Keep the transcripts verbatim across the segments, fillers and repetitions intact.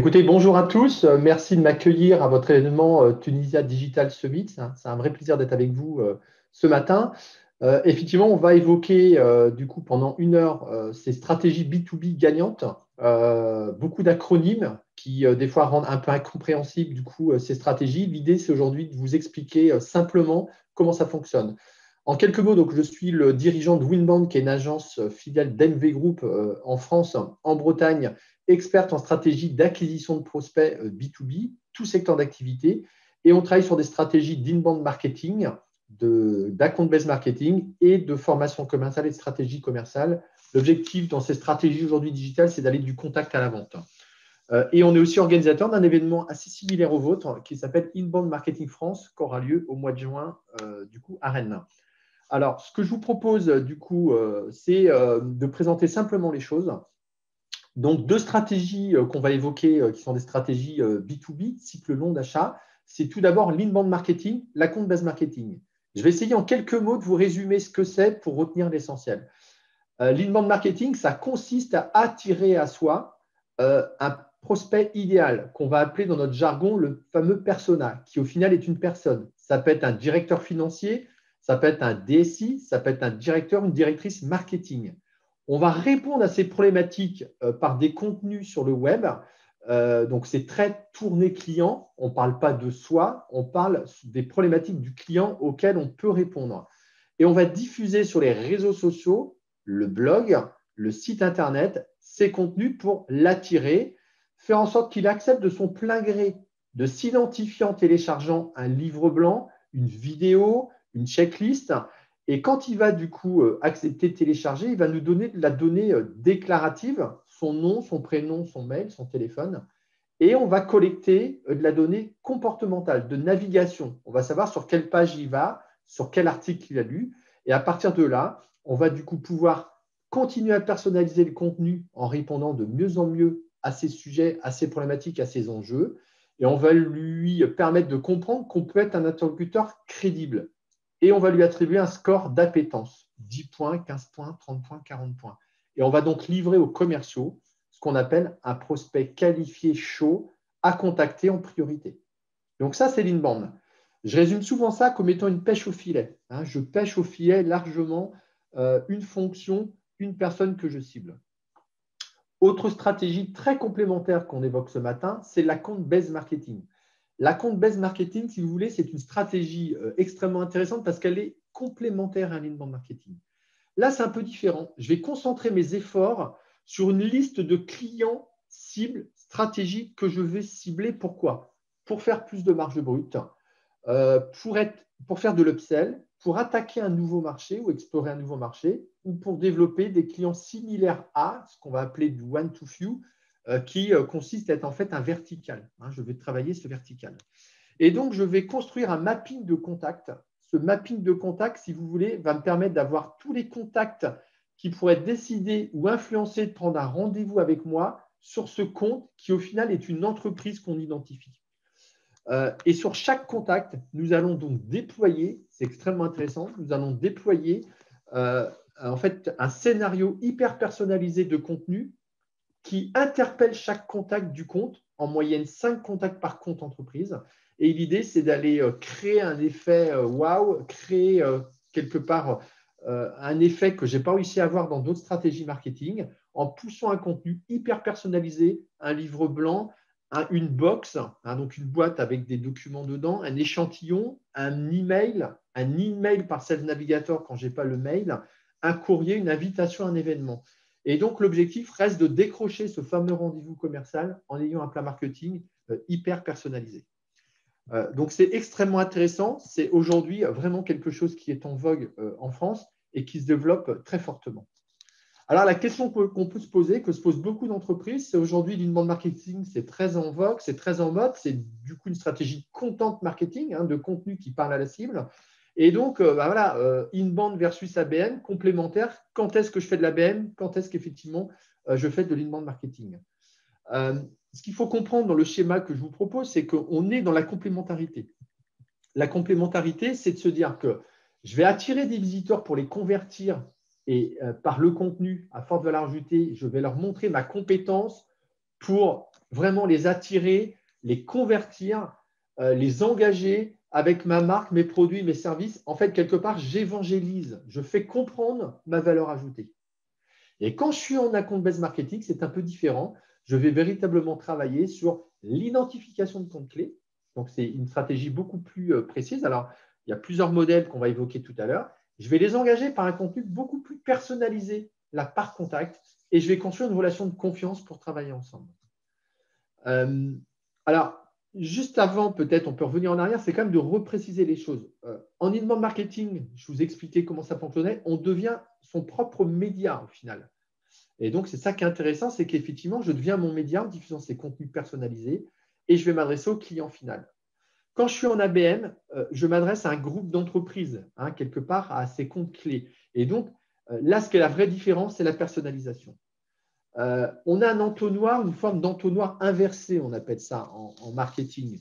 Écoutez, bonjour à tous. Euh, Merci de m'accueillir à votre événement euh, Tunisia Digital Summit. C'est un, c'est un vrai plaisir d'être avec vous euh, ce matin. Euh, effectivement, on va évoquer euh, du coup pendant une heure euh, ces stratégies B deux B gagnantes, euh, beaucoup d'acronymes qui euh, des fois rendent un peu incompréhensibles du coup euh, ces stratégies. L'idée, c'est aujourd'hui de vous expliquer euh, simplement comment ça fonctionne. En quelques mots, donc, je suis le dirigeant de Winbond, qui est une agence euh, filiale d'M V Group euh, en France, en Bretagne, experte en stratégie d'acquisition de prospects euh, B deux B, tout secteur d'activité. Et on travaille sur des stratégies d'inbound marketing, de- d'account-based marketing et de formation commerciale et de stratégie commerciale. L'objectif dans ces stratégies aujourd'hui digitales, c'est d'aller du contact à la vente. Euh, et on est aussi organisateur d'un événement assez similaire au vôtre qui s'appelle Inbound Marketing France, qui aura lieu au mois de juin, euh, du coup, à Rennes. Alors, ce que je vous propose, du coup, euh, c'est euh, de présenter simplement les choses. Donc, deux stratégies euh, qu'on va évoquer, euh, qui sont des stratégies euh, B deux B, cycle long d'achat. C'est tout d'abord l'inbound marketing, la compte base marketing. Je vais essayer en quelques mots de vous résumer ce que c'est pour retenir l'essentiel. Euh, l'inbound marketing, ça consiste à attirer à soi euh, un prospect idéal qu'on va appeler dans notre jargon le fameux persona, qui au final est une personne. Ça peut être un directeur financier, ça peut être un D S I, ça peut être un directeur, une directrice marketing. On va répondre à ces problématiques euh, par des contenus sur le web. Euh, donc, c'est très tourné client. On ne parle pas de soi, on parle des problématiques du client auxquelles on peut répondre. Et on va diffuser sur les réseaux sociaux, le blog, le site internet, ces contenus pour l'attirer, faire en sorte qu'il accepte de son plein gré de s'identifier en téléchargeant un livre blanc, une vidéo, une checklist. Et quand il va du coup euh, accepter de télécharger, il va nous donner de la donnée euh, déclarative, son nom, son prénom, son mail, son téléphone. Et on va collecter euh, de la donnée comportementale, de navigation. On va savoir sur quelle page il va, sur quel article il a lu. Et à partir de là, on va du coup pouvoir continuer à personnaliser le contenu en répondant de mieux en mieux à ces sujets, à ces problématiques, à ces enjeux. Et on va lui permettre de comprendre qu'on peut être un interlocuteur crédible. Et on va lui attribuer un score d'appétence, dix points, quinze points, trente points, quarante points. Et on va donc livrer aux commerciaux ce qu'on appelle un prospect qualifié chaud à contacter en priorité. Donc ça, c'est l'inbound. Je résume souvent ça comme étant une pêche au filet. Hein, je pêche au filet largement euh, une fonction, une personne que je cible. Autre stratégie très complémentaire qu'on évoque ce matin, c'est l'account-based marketing. L'account-based marketing, si vous voulez, c'est une stratégie euh, extrêmement intéressante parce qu'elle est complémentaire à l'inbound marketing. Là, c'est un peu différent. Je vais concentrer mes efforts sur une liste de clients cibles stratégiques que je vais cibler. Pourquoi? Pour faire plus de marge brute, euh, pour, être, pour faire de l'upsell, pour attaquer un nouveau marché ou explorer un nouveau marché, ou pour développer des clients similaires à ce qu'on va appeler du one-to-few, euh, qui euh, consiste à être en fait un vertical. Hein, je vais travailler ce vertical. Et donc, je vais construire un mapping de contacts. Ce mapping de contacts, si vous voulez, va me permettre d'avoir tous les contacts qui pourraient décider ou influencer de prendre un rendez-vous avec moi sur ce compte qui, au final, est une entreprise qu'on identifie. Euh, et sur chaque contact, nous allons donc déployer, c'est extrêmement intéressant, nous allons déployer euh, en fait un scénario hyper personnalisé de contenu qui interpelle chaque contact du compte, en moyenne cinq contacts par compte entreprise. Et l'idée, c'est d'aller euh, créer un effet euh, wow, créer euh, quelque part euh, un effet que je n'ai pas réussi à avoir dans d'autres stratégies marketing, en poussant un contenu hyper personnalisé, un livre blanc, un, une box, hein, donc une boîte avec des documents dedans, un échantillon, un email, un email par Sales Navigator quand je n'ai pas le mail, un courrier, une invitation à un événement. Et donc, l'objectif reste de décrocher ce fameux rendez-vous commercial en ayant un plan marketing euh, hyper personnalisé. Euh, donc, c'est extrêmement intéressant. C'est aujourd'hui vraiment quelque chose qui est en vogue euh, en France et qui se développe très fortement. Alors, la question qu'on peut se poser, que se posent beaucoup d'entreprises, c'est aujourd'hui l'inbound marketing, c'est très en vogue, c'est très en mode, c'est du coup une stratégie de content marketing, hein, de contenu qui parle à la cible. Et donc, euh, bah voilà, euh, inbound versus A B M, complémentaire. Quand est-ce que je fais de l'A B M? Quand est-ce qu'effectivement euh, je fais de l'inbound marketing? euh, Ce qu'il faut comprendre dans le schéma que je vous propose, c'est qu'on est dans la complémentarité. La complémentarité, c'est de se dire que je vais attirer des visiteurs pour les convertir et euh, par le contenu à forte valeur ajoutée, je vais leur montrer ma compétence pour vraiment les attirer, les convertir, euh, les engager avec ma marque, mes produits, mes services. En fait, quelque part, j'évangélise, je fais comprendre ma valeur ajoutée. Et quand je suis en account-based marketing, c'est un peu différent. Je vais véritablement travailler sur l'identification de comptes clés. Donc, c'est une stratégie beaucoup plus euh, précise. Alors, il y a plusieurs modèles qu'on va évoquer tout à l'heure. Je vais les engager par un contenu beaucoup plus personnalisé, là, par contact, et je vais construire une relation de confiance pour travailler ensemble. Euh, alors, juste avant, peut-être, on peut revenir en arrière, c'est quand même de repréciser les choses. Euh, en inbound marketing, je vous ai expliqué comment ça fonctionnait, on devient son propre média au final. Et donc, c'est ça qui est intéressant, c'est qu'effectivement, je deviens mon média en diffusant ces contenus personnalisés et je vais m'adresser au client final. Quand je suis en A B M, euh, je m'adresse à un groupe d'entreprises, hein, quelque part à ces comptes clés. Et donc, euh, là, ce qui est la vraie différence, c'est la personnalisation. Euh, on a un entonnoir, une forme d'entonnoir inversé, on appelle ça en, en marketing.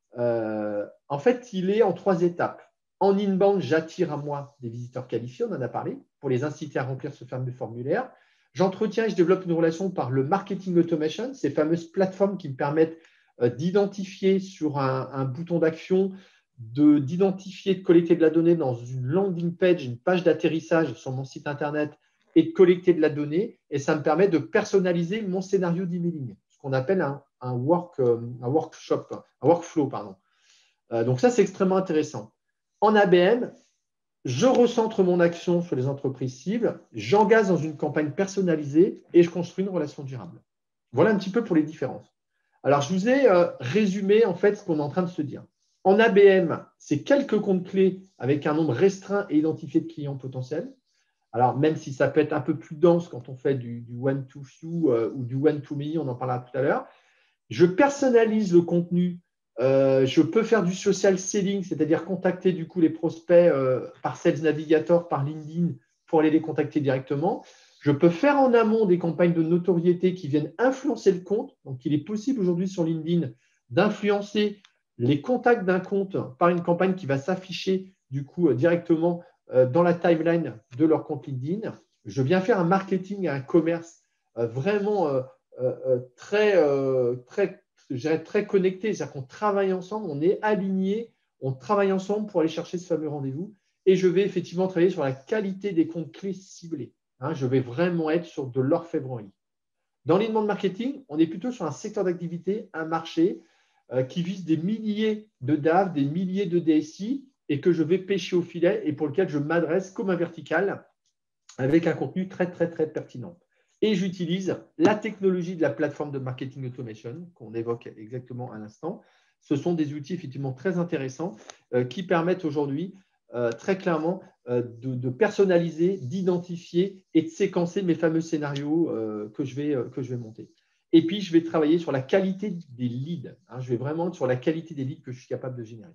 Euh, en fait, il est en trois étapes. En inbound, j'attire à moi des visiteurs qualifiés, on en a parlé, pour les inciter à remplir ce fameux formulaire. J'entretiens et je développe une relation par le marketing automation, ces fameuses plateformes qui me permettent euh, d'identifier sur un, un bouton d'action, d'identifier, de, de collecter de la donnée dans une landing page, une page d'atterrissage sur mon site internet et de collecter de la donnée. Et ça me permet de personnaliser mon scénario d'emailing, ce qu'on appelle un, un, work, un workshop, un workflow, pardon. Euh, donc ça, c'est extrêmement intéressant. En A B M, je recentre mon action sur les entreprises cibles, j'engage dans une campagne personnalisée et je construis une relation durable. Voilà un petit peu pour les différences. Alors, je vous ai euh, résumé en fait ce qu'on est en train de se dire. En A B M, c'est quelques comptes clés avec un nombre restreint et identifié de clients potentiels. Alors, même si ça peut être un peu plus dense quand on fait du, du one-to-few euh, ou du one-to-many, on en parlera tout à l'heure. Je personnalise le contenu. Euh, je peux faire du social selling, c'est-à-dire contacter du coup les prospects euh, par Sales Navigator, par LinkedIn pour aller les contacter directement. Je peux faire en amont des campagnes de notoriété qui viennent influencer le compte. Donc, il est possible aujourd'hui sur LinkedIn d'influencer les contacts d'un compte par une campagne qui va s'afficher du coup directement euh, dans la timeline de leur compte LinkedIn. Je viens faire un marketing et un commerce euh, vraiment euh, euh, très, euh, très, je dirais très connecté. C'est-à-dire qu'on travaille ensemble, on est alignés, on travaille ensemble pour aller chercher ce fameux rendez-vous. Et je vais effectivement travailler sur la qualité des comptes clés ciblés. Hein, je vais vraiment être sur de l'orfèvrerie. Dans l'inbound marketing, on est plutôt sur un secteur d'activité, un marché euh, qui vise des milliers de D A F, des milliers de D S I et que je vais pêcher au filet et pour lequel je m'adresse comme un vertical avec un contenu très, très, très pertinent. Et j'utilise la technologie de la plateforme de marketing automation qu'on évoque exactement à l'instant. Ce sont des outils effectivement très intéressants euh, qui permettent aujourd'hui euh, très clairement euh, de, de personnaliser, d'identifier et de séquencer mes fameux scénarios euh, que, je vais, euh, que je vais monter. Et puis, je vais travailler sur la qualité des leads. Hein, je vais vraiment être sur la qualité des leads que je suis capable de générer.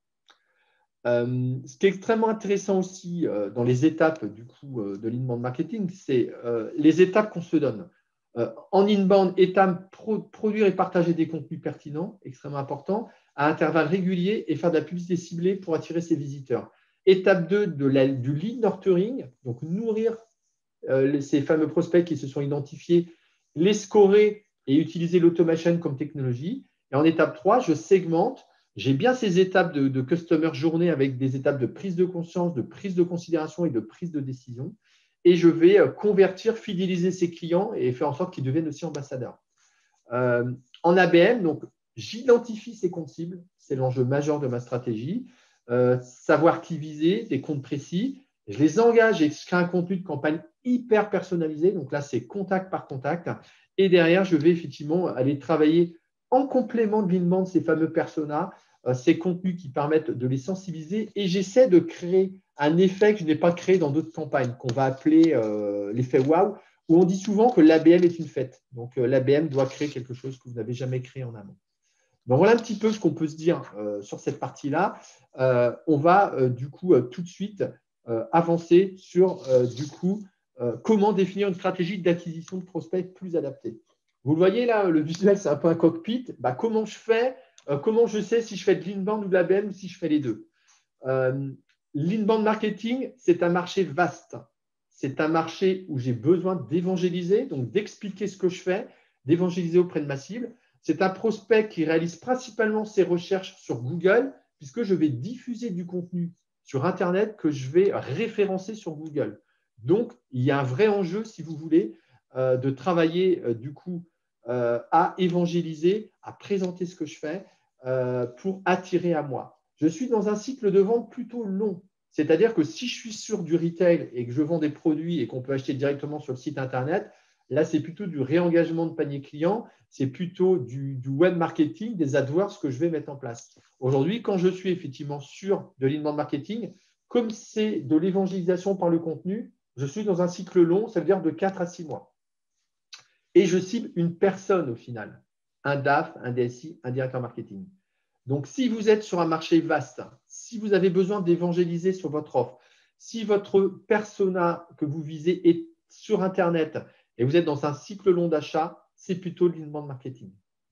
Euh, ce qui est extrêmement intéressant aussi euh, dans les étapes du coup, euh, de l'inbound marketing, c'est euh, les étapes qu'on se donne. Euh, en inbound, étape pro produire et partager des contenus pertinents, extrêmement important, à intervalles réguliers et faire de la publicité ciblée pour attirer ses visiteurs. Étape deux, de la, du lead nurturing, donc nourrir euh, ces fameux prospects qui se sont identifiés, les scorer et utiliser l'automation comme technologie. Et en étape trois, je segmente. J'ai bien ces étapes de, de customer journée avec des étapes de prise de conscience, de prise de considération et de prise de décision. Et je vais convertir, fidéliser ces clients et faire en sorte qu'ils deviennent aussi ambassadeurs. Euh, en A B M, donc, j'identifie ces comptes cibles. C'est l'enjeu majeur de ma stratégie. Euh, savoir qui viser, des comptes précis. Je les engage et je crée un contenu de campagne hyper personnalisé. Donc là, c'est contact par contact. Et derrière, je vais effectivement aller travailler en complément de l'inbound ces fameux personas, euh, ces contenus qui permettent de les sensibiliser. Et j'essaie de créer un effet que je n'ai pas créé dans d'autres campagnes, qu'on va appeler euh, l'effet wow, où on dit souvent que l'A B M est une fête. Donc, euh, l'A B M doit créer quelque chose que vous n'avez jamais créé en amont. Donc, voilà un petit peu ce qu'on peut se dire euh, sur cette partie-là. Euh, on va euh, du coup euh, tout de suite euh, avancer sur euh, du coup euh, comment définir une stratégie d'acquisition de prospects plus adaptée. Vous le voyez là, le visuel, c'est un peu un cockpit. Bah, comment je fais euh, Comment je sais si je fais de l'inbound ou de l'A B M ou si je fais les deux euh, L'inbound marketing, c'est un marché vaste. C'est un marché où j'ai besoin d'évangéliser, donc d'expliquer ce que je fais, d'évangéliser auprès de ma cible. C'est un prospect qui réalise principalement ses recherches sur Google, puisque je vais diffuser du contenu sur Internet que je vais référencer sur Google. Donc, il y a un vrai enjeu, si vous voulez, euh, de travailler euh, du coup euh, à évangéliser, à présenter ce que je fais euh, pour attirer à moi. Je suis dans un cycle de vente plutôt long. C'est-à-dire que si je suis sur du retail et que je vends des produits et qu'on peut acheter directement sur le site Internet, là, c'est plutôt du réengagement de panier client, c'est plutôt du, du web marketing, des AdWords que je vais mettre en place. Aujourd'hui, quand je suis effectivement sur de l'inbound marketing, comme c'est de l'évangélisation par le contenu, je suis dans un cycle long, ça veut dire de quatre à six mois. Et je cible une personne au final, un D A F, un D S I, un directeur marketing. Donc, si vous êtes sur un marché vaste, si vous avez besoin d'évangéliser sur votre offre, si votre persona que vous visez est sur Internet et vous êtes dans un cycle long d'achat, c'est plutôt de l'inbound marketing.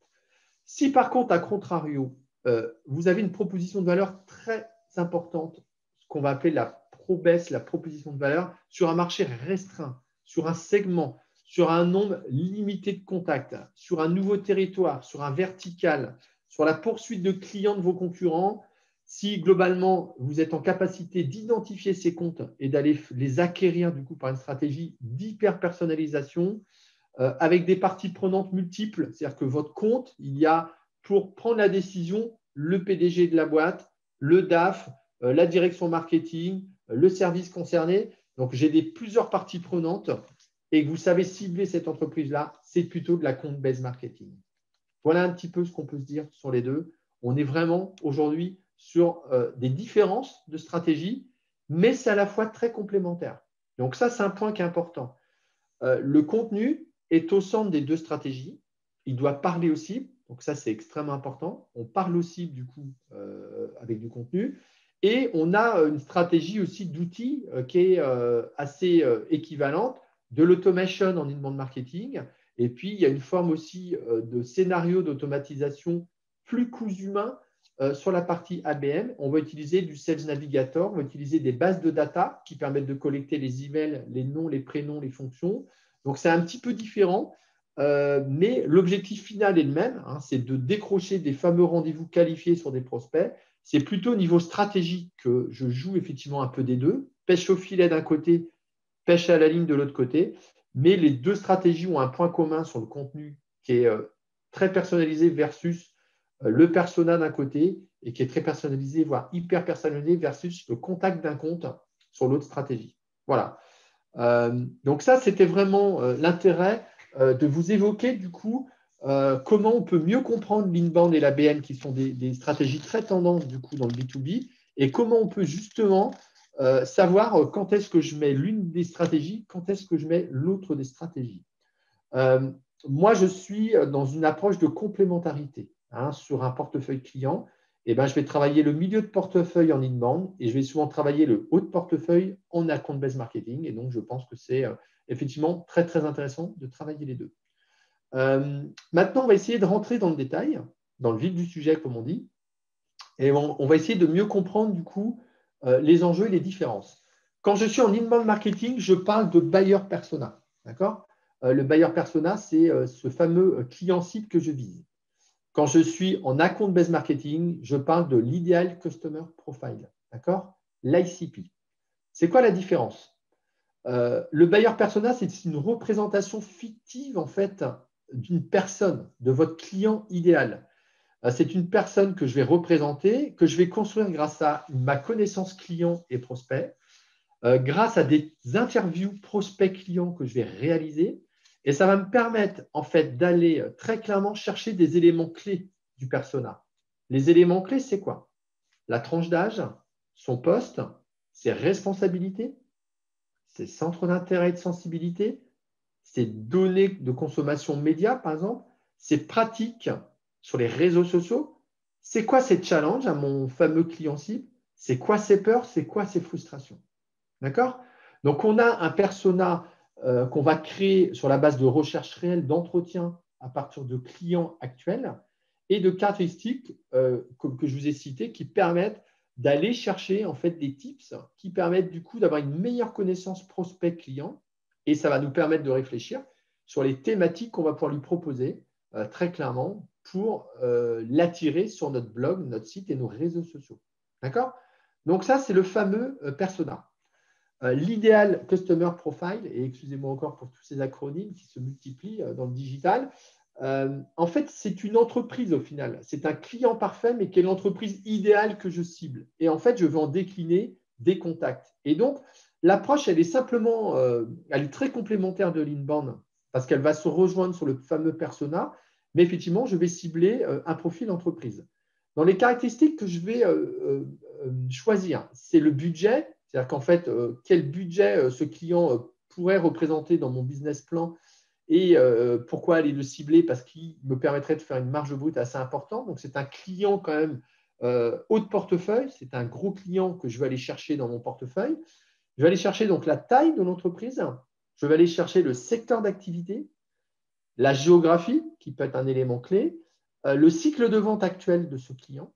Si par contre, à contrario, euh, vous avez une proposition de valeur très importante, ce qu'on va appeler la pro-baisse, la proposition de valeur, sur un marché restreint, sur un segment, sur un nombre limité de contacts, sur un nouveau territoire, sur un vertical, sur la poursuite de clients de vos concurrents, si globalement vous êtes en capacité d'identifier ces comptes et d'aller les acquérir du coup par une stratégie d'hyper-personnalisation, euh, avec des parties prenantes multiples, c'est-à-dire que votre compte, il y a pour prendre la décision le P D G de la boîte, le D A F, euh, la direction marketing, euh, le service concerné. Donc, j'ai des, plusieurs parties prenantes et que vous savez cibler cette entreprise-là, c'est plutôt de la compte-based marketing. Voilà un petit peu ce qu'on peut se dire sur les deux. On est vraiment aujourd'hui sur euh, des différences de stratégie, mais c'est à la fois très complémentaire. Donc ça, c'est un point qui est important. Euh, le contenu est au centre des deux stratégies. Il doit parler aux cibles. Donc ça, c'est extrêmement important. On parle aux cibles du coup euh, avec du contenu. Et on a une stratégie aussi d'outils euh, qui est euh, assez euh, équivalente, de l'automation en inbound marketing. Et puis, il y a une forme aussi euh, de scénario d'automatisation plus cousu humain euh, sur la partie A B M. On va utiliser du Sales Navigator, on va utiliser des bases de data qui permettent de collecter les emails, les noms, les prénoms, les fonctions. Donc, c'est un petit peu différent, euh, mais l'objectif final est le même, hein, c'est de décrocher des fameux rendez-vous qualifiés sur des prospects. C'est plutôt au niveau stratégique que je joue effectivement un peu des deux. Pêche au filet d'un côté, pêche à la ligne de l'autre côté. Mais les deux stratégies ont un point commun sur le contenu qui est euh, très personnalisé versus euh, le persona d'un côté et qui est très personnalisé, voire hyper personnalisé versus le contact d'un compte sur l'autre stratégie. Voilà. Euh, donc ça, c'était vraiment euh, l'intérêt euh, de vous évoquer du coup euh, comment on peut mieux comprendre l'inbound et la B M qui sont des, des stratégies très tendances du coup dans le B deux B et comment on peut justement euh, savoir quand est-ce que je mets l'une des stratégies, quand est-ce que je mets l'autre des stratégies. Euh, moi, je suis dans une approche de complémentarité hein, sur un portefeuille client. Eh ben, je vais travailler le milieu de portefeuille en inbound et je vais souvent travailler le haut de portefeuille en account-based marketing. Et donc, je pense que c'est euh, effectivement très, très intéressant de travailler les deux. Euh, maintenant, on va essayer de rentrer dans le détail, dans le vif du sujet, comme on dit. Et on, on va essayer de mieux comprendre, du coup, euh, les enjeux et les différences. Quand je suis en inbound marketing, je parle de buyer persona. D'accord ? Euh, le buyer persona, c'est euh, ce fameux client cible que je vise. Quand je suis en account-based marketing, je parle de l'Ideal Customer Profile, d'accord? L'I C P. C'est quoi la différence? euh, Le buyer persona, c'est une représentation fictive en fait d'une personne, de votre client idéal. Euh, c'est une personne que je vais représenter, que je vais construire grâce à ma connaissance client et prospect, euh, grâce à des interviews prospects clients que je vais réaliser. Et ça va me permettre en fait d'aller très clairement chercher des éléments clés du persona. Les éléments clés, c'est quoi? La tranche d'âge, son poste, ses responsabilités, ses centres d'intérêt et de sensibilité, ses données de consommation média, par exemple, ses pratiques sur les réseaux sociaux. C'est quoi ces challenges à mon fameux client cible? C'est quoi ses peurs? C'est quoi ses frustrations? D'accord? Donc, on a un persona euh, qu'on va créer sur la base de recherche réelle, d'entretien à partir de clients actuels et de caractéristiques euh, comme que je vous ai citées qui permettent d'aller chercher en fait des tips qui permettent du coup d'avoir une meilleure connaissance prospect client et ça va nous permettre de réfléchir sur les thématiques qu'on va pouvoir lui proposer euh, très clairement pour euh, l'attirer sur notre blog, notre site et nos réseaux sociaux. D'accord? Donc ça, c'est le fameux euh, persona. Euh, L'idéal customer profile, et excusez-moi encore pour tous ces acronymes qui se multiplient euh, dans le digital, euh, en fait, c'est une entreprise au final. C'est un client parfait, mais qui est l'entreprise idéale que je cible. Et en fait, je veux en décliner des contacts. Et donc, l'approche, elle est simplement, euh, elle est très complémentaire de l'inbound parce qu'elle va se rejoindre sur le fameux persona, mais effectivement, je vais cibler euh, un profil entreprise. Dans les caractéristiques que je vais euh, euh, choisir, c'est le budget, c'est-à-dire qu'en fait, euh, quel budget euh, ce client euh, pourrait représenter dans mon business plan et euh, pourquoi aller le cibler? Parce qu'il me permettrait de faire une marge brute assez importante. Donc, c'est un client quand même euh, haut de portefeuille. C'est un gros client que je vais aller chercher dans mon portefeuille. Je vais aller chercher donc la taille de l'entreprise. Je vais aller chercher le secteur d'activité, la géographie, qui peut être un élément clé, euh, le cycle de vente actuel de ce client,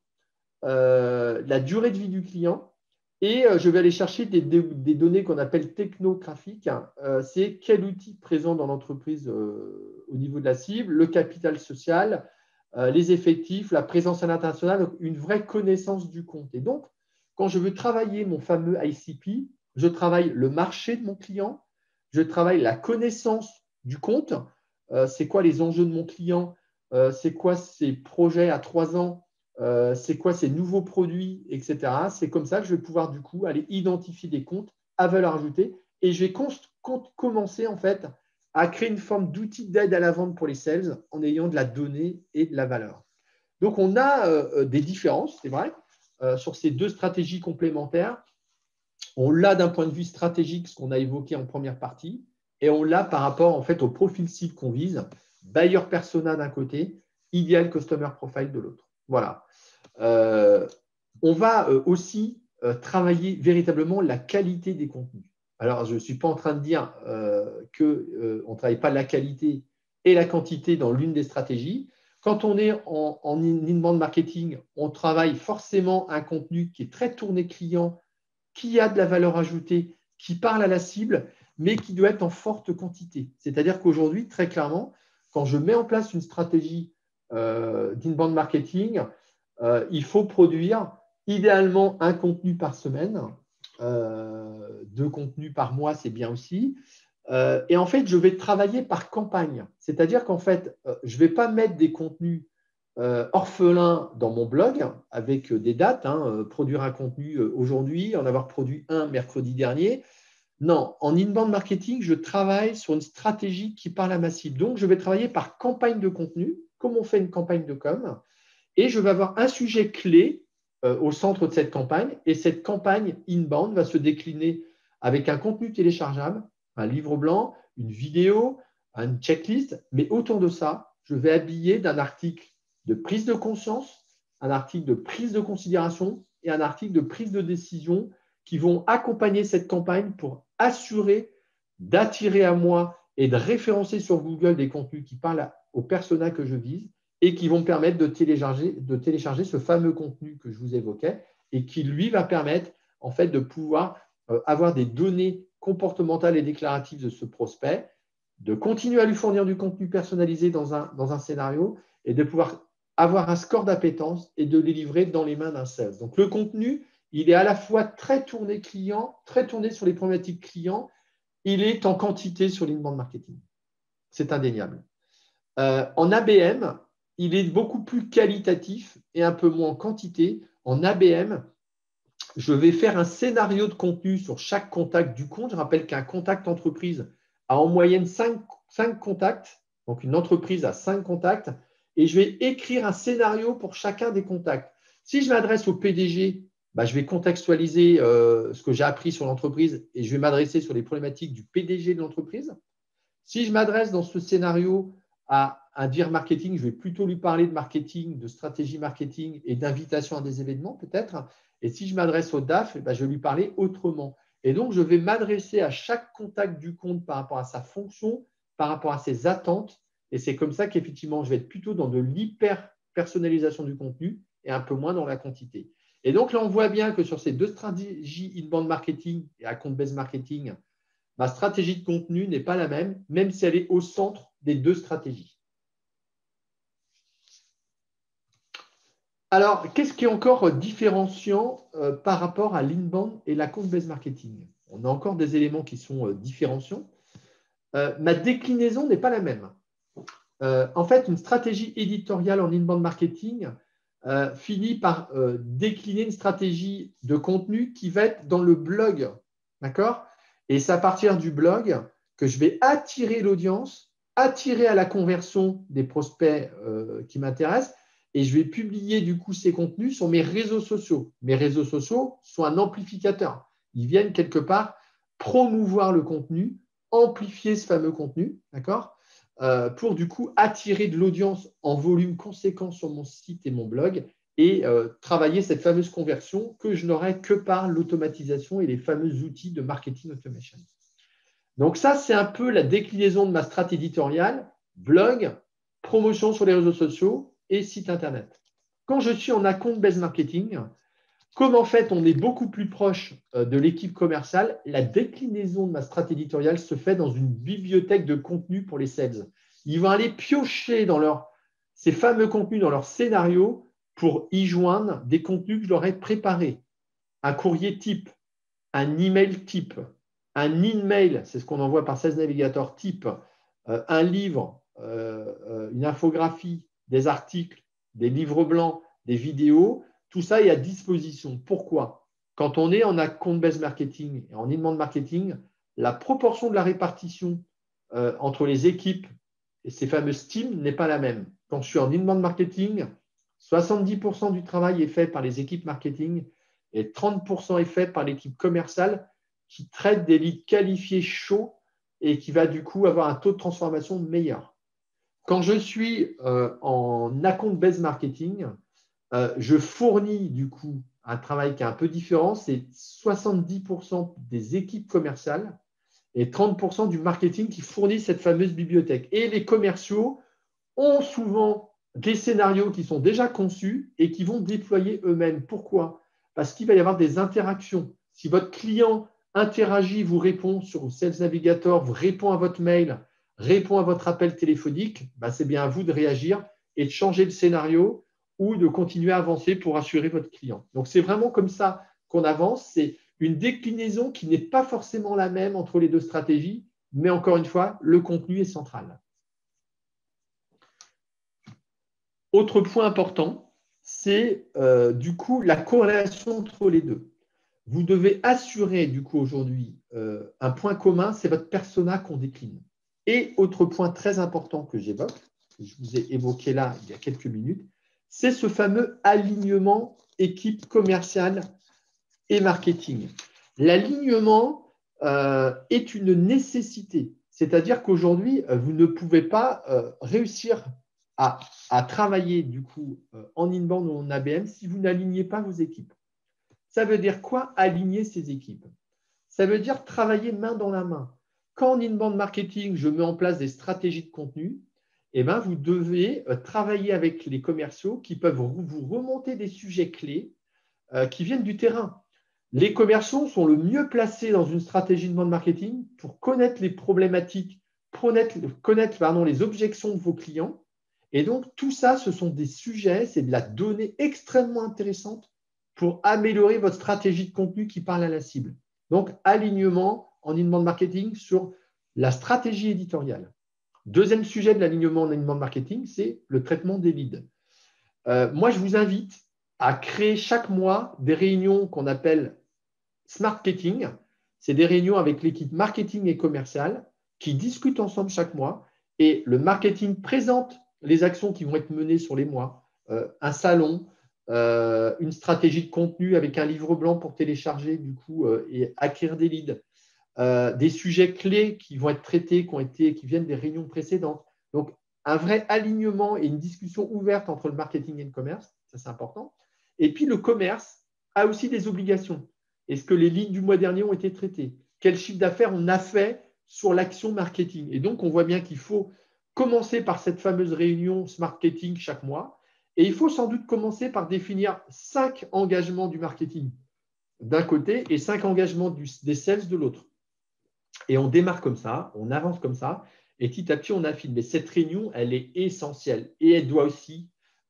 euh, la durée de vie du client, et euh, je vais aller chercher des, des, des données qu'on appelle technographiques. Euh, c'est quel outil présent dans l'entreprise euh, au niveau de la cible, le capital social, euh, les effectifs, la présence à l'international, une vraie connaissance du compte. Et donc, quand je veux travailler mon fameux I C P, je travaille le marché de mon client, je travaille la connaissance du compte, euh, c'est quoi les enjeux de mon client, euh, c'est quoi ses projets à trois ans, euh, c'est quoi ces nouveaux produits, et cetera. C'est comme ça que je vais pouvoir du coup aller identifier des comptes à valeur ajoutée et je vais commencer en fait à créer une forme d'outil d'aide à la vente pour les sales en ayant de la donnée et de la valeur. Donc on a euh, des différences, c'est vrai, euh, sur ces deux stratégies complémentaires. On l'a d'un point de vue stratégique, ce qu'on a évoqué en première partie, et on l'a par rapport en fait au profil cible qu'on vise, buyer persona d'un côté, ideal customer profile de l'autre. Voilà. Euh, on va euh, aussi euh, travailler véritablement la qualité des contenus. Alors, je ne suis pas en train de dire euh, qu'on euh, ne travaille pas la qualité et la quantité dans l'une des stratégies. Quand on est en, en inbound marketing, on travaille forcément un contenu qui est très tourné client, qui a de la valeur ajoutée, qui parle à la cible, mais qui doit être en forte quantité. C'est-à-dire qu'aujourd'hui, très clairement, quand je mets en place une stratégie euh, d'inbound marketing, euh, il faut produire idéalement un contenu par semaine, euh, deux contenus par mois, c'est bien aussi. Euh, et en fait, je vais travailler par campagne. C'est-à-dire qu'en fait, euh, je ne vais pas mettre des contenus euh, orphelins dans mon blog avec des dates, hein, euh, produire un contenu euh, aujourd'hui, en avoir produit un mercredi dernier. Non, en inbound marketing, je travaille sur une stratégie qui parle à ma cible. Donc, je vais travailler par campagne de contenu, comme on fait une campagne de com, et je vais avoir un sujet clé euh, au centre de cette campagne, et cette campagne inbound va se décliner avec un contenu téléchargeable, un livre blanc, une vidéo, une checklist, mais autour de ça, je vais habiller d'un article de prise de conscience, un article de prise de considération et un article de prise de décision qui vont accompagner cette campagne pour assurer d'attirer à moi et de référencer sur Google des contenus qui parlent aux personas que je vise et qui vont me permettre de télécharger, de télécharger ce fameux contenu que je vous évoquais et qui, lui, va permettre en fait de pouvoir euh, avoir des données comportementales et déclaratives de ce prospect, de continuer à lui fournir du contenu personnalisé dans un, dans un scénario et de pouvoir avoir un score d'appétence et de les livrer dans les mains d'un sales. Donc, le contenu, il est à la fois très tourné client, très tourné sur les problématiques clients, il est en quantité sur l'inbound marketing. C'est indéniable. Euh, en A B M, il est beaucoup plus qualitatif et un peu moins en quantité. En A B M, je vais faire un scénario de contenu sur chaque contact du compte. Je rappelle qu'un contact entreprise a en moyenne cinq, cinq contacts. Donc, une entreprise a cinq contacts. Et je vais écrire un scénario pour chacun des contacts. Si je m'adresse au P D G, bah, je vais contextualiser euh, ce que j'ai appris sur l'entreprise et je vais m'adresser sur les problématiques du P D G de l'entreprise. Si je m'adresse dans ce scénario à un dire marketing, je vais plutôt lui parler de marketing, de stratégie marketing et d'invitation à des événements peut-être. Et si je m'adresse au D A F, eh bien, je vais lui parler autrement. Et donc, je vais m'adresser à chaque contact du compte par rapport à sa fonction, par rapport à ses attentes. Et c'est comme ça qu'effectivement, je vais être plutôt dans de l'hyper-personnalisation du contenu et un peu moins dans la quantité. Et donc, là, on voit bien que sur ces deux stratégies inbound marketing et account-based marketing, ma stratégie de contenu n'est pas la même, même si elle est au centre des deux stratégies. Alors, qu'est-ce qui est encore différenciant euh, par rapport à l'inbound et la based marketing? On a encore des éléments qui sont euh, différenciants. Euh, ma déclinaison n'est pas la même. Euh, en fait, une stratégie éditoriale en inbound marketing euh, finit par euh, décliner une stratégie de contenu qui va être dans le blog. D'accord? Et c'est à partir du blog que je vais attirer l'audience, attirer à la conversion des prospects euh, qui m'intéressent, et je vais publier du coup ces contenus sur mes réseaux sociaux. Mes réseaux sociaux sont un amplificateur. Ils viennent quelque part promouvoir le contenu, amplifier ce fameux contenu, d'accord? Euh, pour du coup attirer de l'audience en volume conséquent sur mon site et mon blog et euh, travailler cette fameuse conversion que je n'aurai que par l'automatisation et les fameux outils de marketing automation. Donc ça, c'est un peu la déclinaison de ma stratégie éditoriale, blog, promotion sur les réseaux sociaux et site internet. Quand je suis en account-based marketing, comme en fait on est beaucoup plus proche de l'équipe commerciale, la déclinaison de ma stratégie éditoriale se fait dans une bibliothèque de contenu pour les sales. Ils vont aller piocher dans leur, ces fameux contenus dans leur scénario pour y joindre des contenus que je leur ai préparés. Un courrier type, un email type, un email, c'est ce qu'on envoie par Sales Navigator type, euh, un livre, euh, une infographie, des articles, des livres blancs, des vidéos, tout ça est à disposition. Pourquoi? Quand on est en account-based marketing et en inbound marketing, la proportion de la répartition euh, entre les équipes et ces fameuses teams n'est pas la même. Quand je suis en inbound marketing, soixante-dix pour cent du travail est fait par les équipes marketing et trente pour cent est fait par l'équipe commerciale qui traite des leads qualifiés chauds et qui va du coup avoir un taux de transformation meilleur. Quand je suis euh, en account-based marketing, euh, je fournis du coup un travail qui est un peu différent, c'est soixante-dix pour cent des équipes commerciales et trente pour cent du marketing qui fournit cette fameuse bibliothèque. Et les commerciaux ont souvent des scénarios qui sont déjà conçus et qui vont déployer eux-mêmes. Pourquoi? Parce qu'il va y avoir des interactions. Si votre client interagit, vous répond sur Sales Navigator, vous répond à votre mail, répond à votre appel téléphonique, bah c'est bien à vous de réagir et de changer le scénario ou de continuer à avancer pour assurer votre client. Donc, c'est vraiment comme ça qu'on avance. C'est une déclinaison qui n'est pas forcément la même entre les deux stratégies, mais encore une fois, le contenu est central. Autre point important, c'est euh, du coup la corrélation entre les deux. Vous devez assurer du coup aujourd'hui euh, un point commun, c'est votre persona qu'on décline. Et autre point très important que j'évoque, que je vous ai évoqué là il y a quelques minutes, c'est ce fameux alignement équipe commerciale et marketing. L'alignement euh, est une nécessité, c'est-à-dire qu'aujourd'hui, vous ne pouvez pas euh, réussir à, à, travailler du coup euh, en inbound ou en A B M si vous n'alignez pas vos équipes. Ça veut dire quoi, aligner ces équipes? Ça veut dire travailler main dans la main. Quand en inbound marketing, je mets en place des stratégies de contenu, eh ben, vous devez euh, travailler avec les commerciaux qui peuvent vous remonter des sujets clés euh, qui viennent du terrain. Les commerciaux sont le mieux placés dans une stratégie de marketing pour connaître les problématiques, connaître, connaître pardon, les objections de vos clients. Et donc, tout ça, ce sont des sujets, c'est de la donnée extrêmement intéressante pour améliorer votre stratégie de contenu qui parle à la cible. Donc, alignement en inbound marketing sur la stratégie éditoriale. Deuxième sujet de l'alignement en inbound marketing, c'est le traitement des leads. Euh, moi, je vous invite à créer chaque mois des réunions qu'on appelle Smart Marketing. C'est des réunions avec l'équipe marketing et commerciale qui discutent ensemble chaque mois et le marketing présente les actions qui vont être menées sur les mois, euh, un salon, euh, une stratégie de contenu avec un livre blanc pour télécharger du coup euh, et acquérir des leads, euh, des sujets clés qui vont être traités, qui, ont été, qui viennent des réunions précédentes. Donc, un vrai alignement et une discussion ouverte entre le marketing et le commerce, ça c'est important. Et puis, le commerce a aussi des obligations. Est-ce que les leads du mois dernier ont été traités? Quel chiffre d'affaires on a fait sur l'action marketing? Et donc, on voit bien qu'il faut commencer par cette fameuse réunion Smart Marketing chaque mois. Et il faut sans doute commencer par définir cinq engagements du marketing d'un côté et cinq engagements du, des sales de l'autre. Et on démarre comme ça, on avance comme ça, et petit à petit, on affine. Mais cette réunion, elle est essentielle et elle doit aussi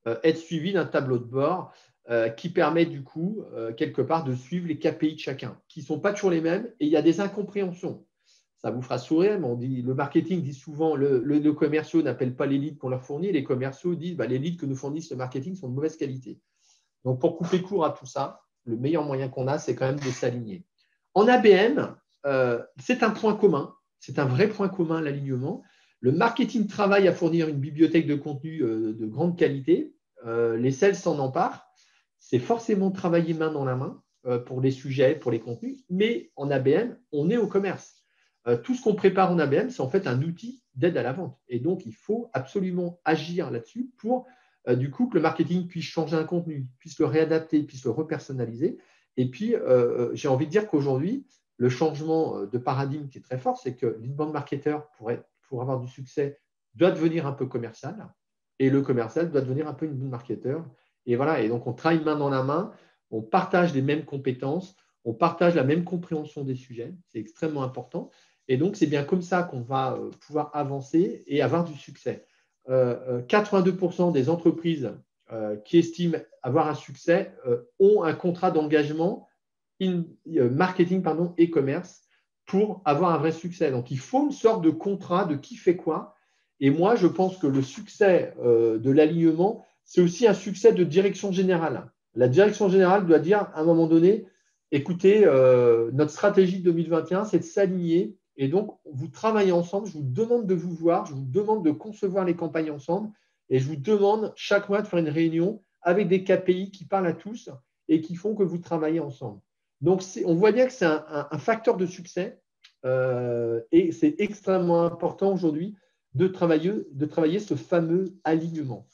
euh, être suivi d'un tableau de bord euh, qui permet du coup, euh, quelque part, de suivre les K P I de chacun, qui ne sont pas toujours les mêmes et il y a des incompréhensions. Ça vous fera sourire, mais on dit, le marketing dit souvent, le, le, le commerciaux n'appellent pas les leads qu'on leur fournit, et les commerciaux disent, bah, les leads que nous fournissent le marketing sont de mauvaise qualité. Donc, pour couper court à tout ça, le meilleur moyen qu'on a, c'est quand même de s'aligner. En A B M, euh, c'est un point commun, c'est un vrai point commun, l'alignement. Le marketing travaille à fournir une bibliothèque de contenu euh, de grande qualité. Euh, les sales s'en emparent. C'est forcément travailler main dans la main euh, pour les sujets, pour les contenus. Mais en A B M, on est au commerce. Euh, tout ce qu'on prépare en A B M, c'est en fait un outil d'aide à la vente. Et donc, il faut absolument agir là-dessus pour euh, du coup que le marketing puisse changer un contenu, puisse le réadapter, puisse le repersonnaliser. Et puis, euh, j'ai envie de dire qu'aujourd'hui, le changement de paradigme qui est très fort, c'est que l'inbound marketer, pour, être, pour avoir du succès, doit devenir un peu commercial et le commercial doit devenir un peu inbound marketer. Et voilà, et donc on travaille main dans la main, on partage les mêmes compétences, on partage la même compréhension des sujets, c'est extrêmement important. Et donc, c'est bien comme ça qu'on va pouvoir avancer et avoir du succès. Euh, quatre-vingt-deux pour cent des entreprises euh, qui estiment avoir un succès euh, ont un contrat d'engagement in, euh, marketing pardon, et commerce pour avoir un vrai succès. Donc, il faut une sorte de contrat de qui fait quoi. Et moi, je pense que le succès euh, de l'alignement, c'est aussi un succès de direction générale. La direction générale doit dire à un moment donné, écoutez, euh, notre stratégie de deux mille vingt et un, c'est de s'aligner. Et donc, vous travaillez ensemble. Je vous demande de vous voir. Je vous demande de concevoir les campagnes ensemble. Et je vous demande chaque mois de faire une réunion avec des K P I qui parlent à tous et qui font que vous travaillez ensemble. Donc, on voit bien que c'est un, un, un, facteur de succès euh, et c'est extrêmement important aujourd'hui de travailler, de travailler ce fameux alignement.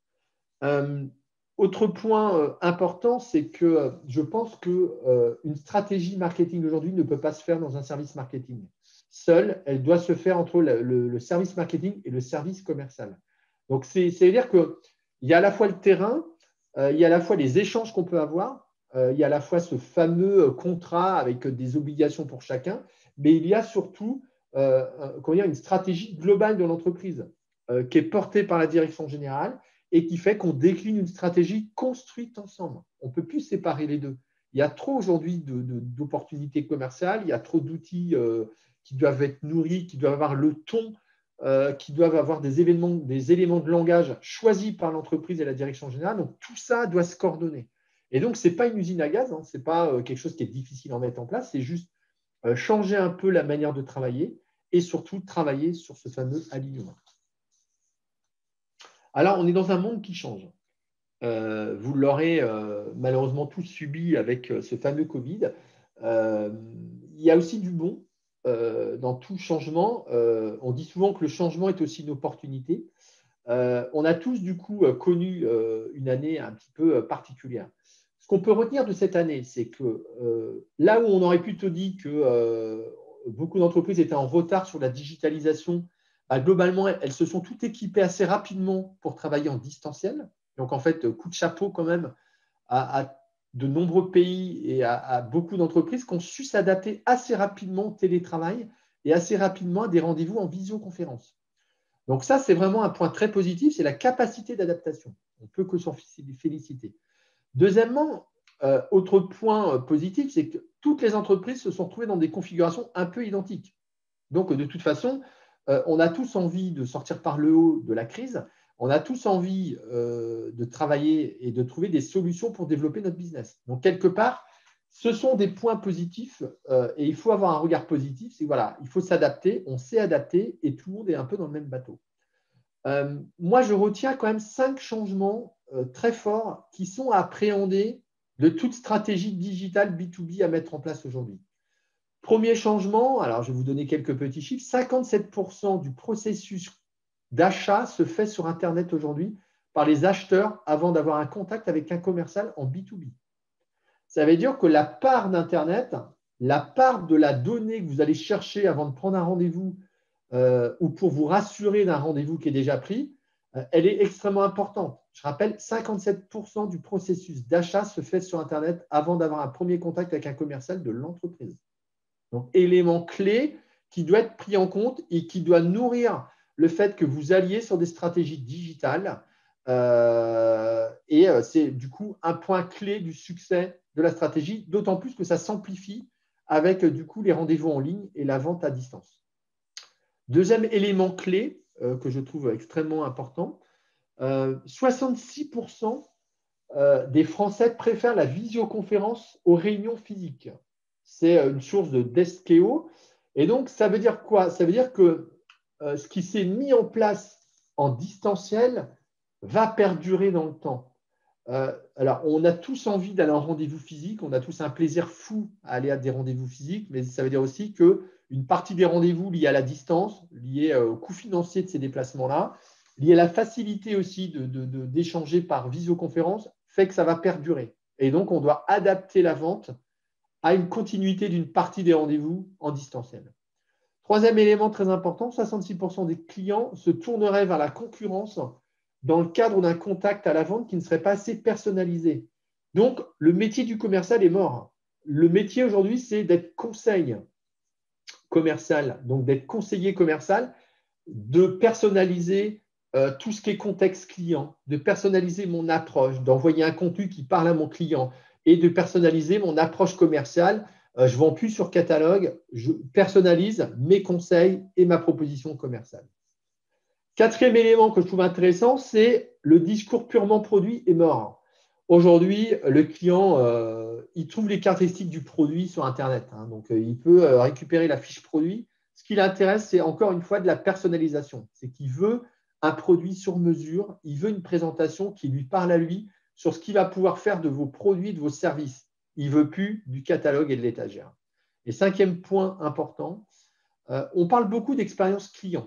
Euh, autre point euh, important, c'est que euh, je pense qu'une euh, stratégie marketing aujourd'hui ne peut pas se faire dans un service marketing. Seule, elle doit se faire entre le, le, le service marketing et le service commercial. Donc, c'est-à-dire qu'il y a à la fois le terrain, euh, il y a à la fois les échanges qu'on peut avoir, euh, il y a à la fois ce fameux contrat avec des obligations pour chacun, mais il y a surtout euh, comment dire, une stratégie globale de l'entreprise euh, qui est portée par la direction générale et qui fait qu'on décline une stratégie construite ensemble. On ne peut plus séparer les deux. Il y a trop aujourd'hui d'opportunités commerciales, il y a trop d'outils euh, qui doivent être nourris, qui doivent avoir le ton, euh, qui doivent avoir des, événements, des éléments de langage choisis par l'entreprise et la direction générale. Donc, tout ça doit se coordonner. Et donc, ce n'est pas une usine à gaz, hein, ce n'est pas euh, quelque chose qui est difficile à mettre en place, c'est juste euh, changer un peu la manière de travailler et surtout travailler sur ce fameux alignement. Alors, on est dans un monde qui change. Euh, vous l'aurez euh, malheureusement tous subi avec euh, ce fameux Covid. Euh, il y a aussi du bon euh, dans tout changement. Euh, on dit souvent que le changement est aussi une opportunité. Euh, on a tous du coup euh, connu euh, une année un petit peu euh, particulière. Ce qu'on peut retenir de cette année, c'est que euh, là où on aurait pu te dire que euh, beaucoup d'entreprises étaient en retard sur la digitalisation, bah, globalement, elles se sont toutes équipées assez rapidement pour travailler en distanciel. Donc, en fait, coup de chapeau quand même à, à de nombreux pays et à, à beaucoup d'entreprises qui ont su s'adapter assez rapidement au télétravail et assez rapidement à des rendez-vous en visioconférence. Donc, ça, c'est vraiment un point très positif, c'est la capacité d'adaptation. On ne peut que s'en féliciter. Deuxièmement, euh, autre point positif, c'est que toutes les entreprises se sont retrouvées dans des configurations un peu identiques. Donc, de toute façon, euh, on a tous envie de sortir par le haut de la crise. On a tous envie euh, de travailler et de trouver des solutions pour développer notre business. Donc, quelque part, ce sont des points positifs euh, et il faut avoir un regard positif. C'est voilà, il faut s'adapter, on s'est adapté et tout le monde est un peu dans le même bateau. Euh, moi, je retiens quand même cinq changements euh, très forts qui sont à appréhender de toute stratégie digitale B deux B à mettre en place aujourd'hui. Premier changement, alors je vais vous donner quelques petits chiffres, cinquante-sept pour cent du processus d'achat se fait sur Internet aujourd'hui par les acheteurs avant d'avoir un contact avec un commercial en B deux B. Ça veut dire que la part d'Internet, la part de la donnée que vous allez chercher avant de prendre un rendez-vous euh, ou pour vous rassurer d'un rendez-vous qui est déjà pris, euh, elle est extrêmement importante. Je rappelle, cinquante-sept pour cent du processus d'achat se fait sur Internet avant d'avoir un premier contact avec un commercial de l'entreprise. Donc, élément clé qui doit être pris en compte et qui doit nourrir le fait que vous alliez sur des stratégies digitales Euh, et euh, c'est du coup un point clé du succès de la stratégie, d'autant plus que ça s'amplifie avec euh, du coup les rendez-vous en ligne et la vente à distance. Deuxième élément clé euh, que je trouve extrêmement important, euh, soixante-six pour cent euh, des Français préfèrent la visioconférence aux réunions physiques. C'est une source de Deskeo. Et donc, ça veut dire quoi? Ça veut dire que euh, ce qui s'est mis en place en distanciel va perdurer dans le temps. Euh, alors, on a tous envie d'aller en rendez-vous physique, on a tous un plaisir fou à aller à des rendez-vous physiques, mais ça veut dire aussi qu'une partie des rendez-vous liés à la distance, liés euh, au coût financier de ces déplacements-là, liés à la facilité aussi de, de, de, d'échanger par visioconférence, fait que ça va perdurer. Et donc, on doit adapter la vente à une continuité d'une partie des rendez-vous en distanciel. Troisième élément très important, soixante-six pour cent des clients se tourneraient vers la concurrence dans le cadre d'un contact à la vente qui ne serait pas assez personnalisé. Donc, le métier du commercial est mort. Le métier aujourd'hui, c'est d'être conseil commercial, donc d'être conseiller commercial, de personnaliser euh, tout ce qui est contexte client, de personnaliser mon approche, d'envoyer un contenu qui parle à mon client et de personnaliser mon approche commerciale. Euh, je ne vends plus sur catalogue, je personnalise mes conseils et ma proposition commerciale. Quatrième élément que je trouve intéressant, c'est le discours purement produit est mort. Aujourd'hui, le client, euh, il trouve les caractéristiques du produit sur Internet. Hein, donc, euh, il peut euh, récupérer la fiche produit. Ce qui l'intéresse, c'est encore une fois de la personnalisation. C'est qu'il veut un produit sur mesure. Il veut une présentation qui lui parle à lui sur ce qu'il va pouvoir faire de vos produits, de vos services. Il ne veut plus du catalogue et de l'étagère. Et cinquième point important, euh, on parle beaucoup d'expérience client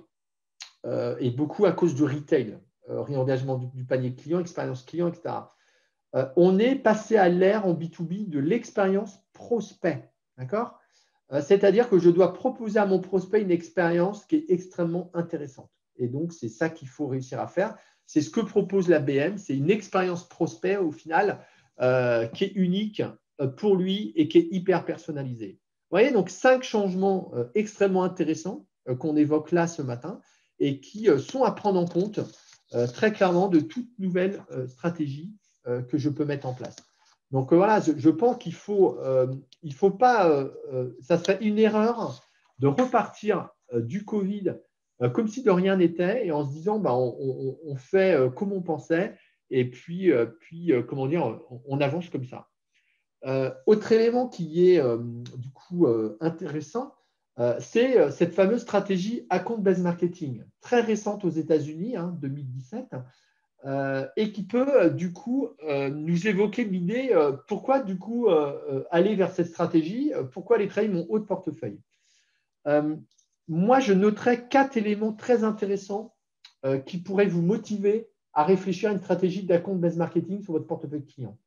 euh, et beaucoup à cause du retail, euh, réengagement du, du panier client, expérience client, et cetera. Euh, on est passé à l'ère en B deux B de l'expérience prospect. D'accord? euh, C'est-à-dire que je dois proposer à mon prospect une expérience qui est extrêmement intéressante. Et donc, c'est ça qu'il faut réussir à faire. C'est ce que propose la B M. C'est une expérience prospect, au final, euh, qui est unique euh, pour lui et qui est hyper personnalisée. Vous voyez, donc cinq changements euh, extrêmement intéressants euh, qu'on évoque là ce matin et qui euh, sont à prendre en compte euh, très clairement de toute nouvelle euh, stratégie euh, que je peux mettre en place. Donc euh, voilà, je, je pense qu'il faut, euh, il faut pas, euh, euh, ça serait une erreur de repartir euh, du Covid euh, comme si de rien n'était et en se disant bah, on, on, on fait euh, comme on pensait et puis, euh, puis euh, comment dire, on, on avance comme ça. Euh, autre élément qui est euh, du coup euh, intéressant, euh, c'est euh, cette fameuse stratégie account-based marketing, très récente aux États-Unis, hein, deux mille dix-sept, euh, et qui peut euh, du coup euh, nous évoquer l'idée euh, pourquoi du coup euh, euh, aller vers cette stratégie, euh, pourquoi aller travailler mon haut de portefeuille. Euh, Moi, je noterais quatre éléments très intéressants euh, qui pourraient vous motiver à réfléchir à une stratégie d'account-based marketing sur votre portefeuille client.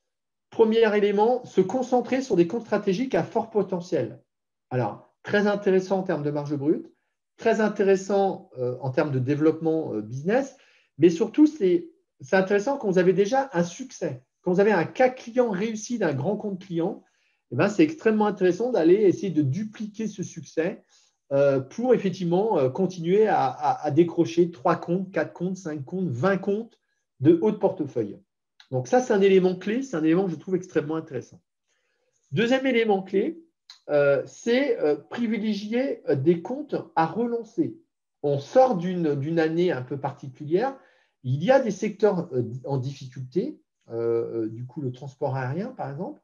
Premier élément, se concentrer sur des comptes stratégiques à fort potentiel. Alors, très intéressant en termes de marge brute, très intéressant euh, en termes de développement euh, business, mais surtout, c'est intéressant quand vous avez déjà un succès. Quand vous avez un cas client réussi d'un grand compte client, eh ben, c'est extrêmement intéressant d'aller essayer de dupliquer ce succès euh, pour effectivement euh, continuer à, à, à décrocher trois comptes, quatre comptes, cinq comptes, vingt comptes de haut de portefeuille. Donc ça, c'est un élément clé, c'est un élément que je trouve extrêmement intéressant. Deuxième élément clé, euh, c'est euh, privilégier euh, des comptes à relancer. On sort d'une année un peu particulière. Il y a des secteurs euh, en difficulté, euh, du coup le transport aérien par exemple,